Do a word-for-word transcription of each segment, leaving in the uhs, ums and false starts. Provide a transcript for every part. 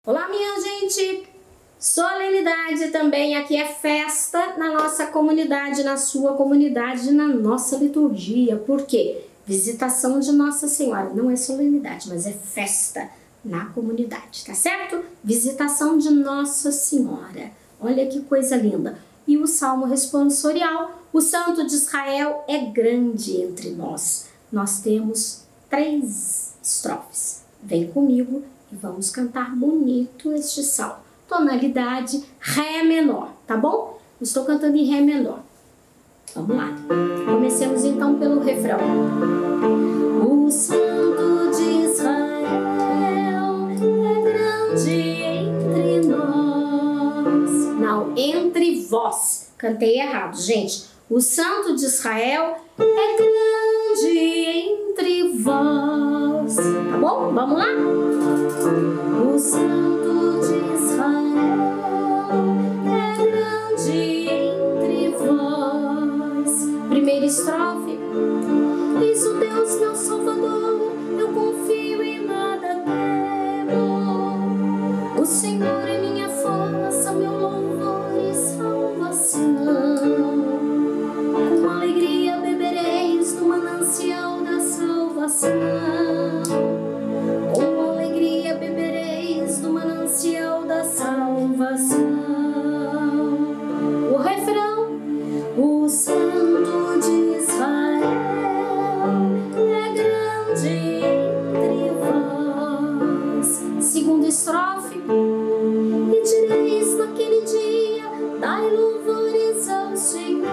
Olá, minha gente! Solenidade também, aqui é festa na nossa comunidade, na sua comunidade, na nossa liturgia. Por quê? Visitação de Nossa Senhora. Não é solenidade, mas é festa na comunidade, tá certo? Visitação de Nossa Senhora. Olha que coisa linda. E o Salmo responsorial, o Santo de Israel é grande entre nós. Nós temos três estrofes. Vem comigo e vamos cantar bonito este salmo. Tonalidade Ré menor, tá bom? Estou cantando em Ré menor. Vamos lá. Comecemos então pelo refrão. O Santo de Israel é grande entre nós. Não, entre vós. Cantei errado, gente. O Santo de Israel é grande entre vós. Tá bom? Vamos lá? O Santo de Israel é grande entre vós. Primeira estrofe. Eis o Deus meu Salvador, eu confio e nada temo. O Senhor é minha força, meu louvor e salvação. Com alegria bebereis do manancial da salvação. Com alegria bebereis do manancial da salvação. O refrão. O Santo de Israel é grande entre vós. Segunda estrofe. E direis naquele dia, dai louvores ao Senhor.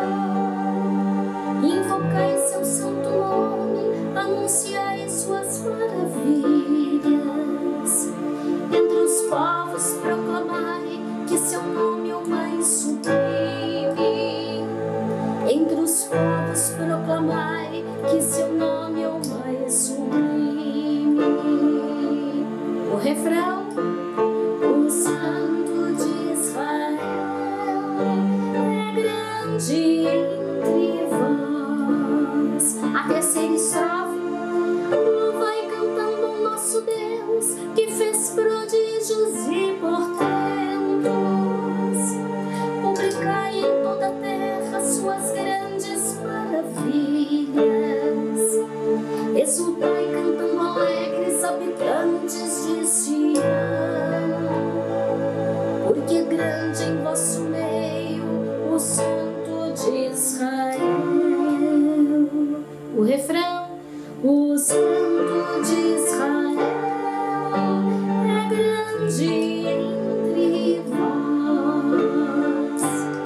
Invocai seu santo nome, anunciai suas maravilhas. Entre os povos proclamai que seu nome é o mais sublime. Entre os povos proclamai que seu nome é o mais sublime. O refrão. O Santo de Israel é grande entre vós. A terceira estrofe. Louvai cantando o nosso Deus, que fez prodígios e portentos. Publicai em toda a terra suas grandes maravilhas. Exultai cantando alegres, habitantes de Sião, porque grande em vosso meio o Santo de Israel. O refrão. O Santo de Israel é grande entre vós.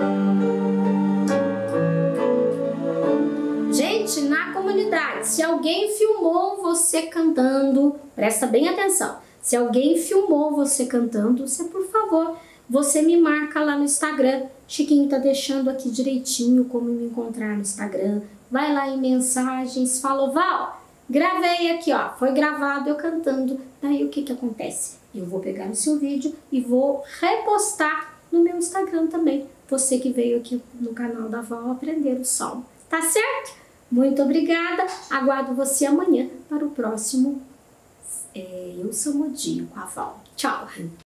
Gente, na comunidade, se alguém filmou você cantando, presta bem atenção. Se alguém filmou você cantando, você, por favor, você me marca lá no Instagram. Chiquinho tá deixando aqui direitinho como me encontrar no Instagram. Vai lá em mensagens, fala, Val, gravei aqui, ó, foi gravado eu cantando. Daí o que que acontece? Eu vou pegar o seu vídeo e vou repostar no meu Instagram também. Você que veio aqui no canal da Val aprender o salmo. Tá certo? Muito obrigada. Aguardo você amanhã para o próximo é, Eu Salmodio com a Val. Tchau!